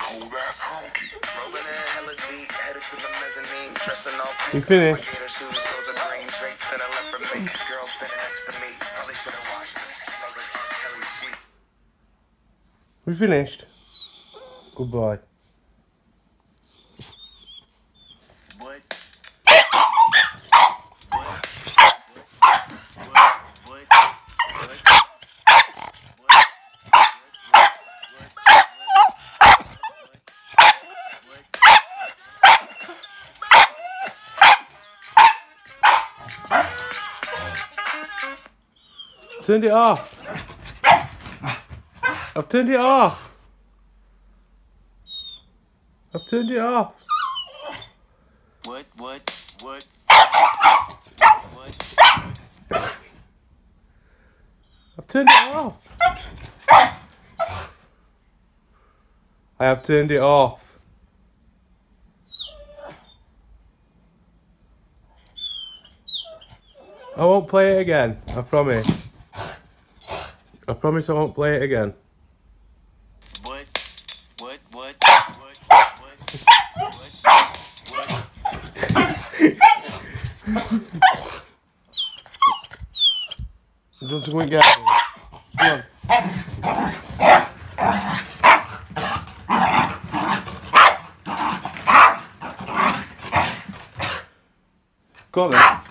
You finished? We finished? Good boy. Turned it off. I've turned it off. I've turned it off. What? I've turned it off. I have turned it off. I won't play it again. I promise. I promise I won't play it again. What? Don't you want to get it? Come on. Go on then.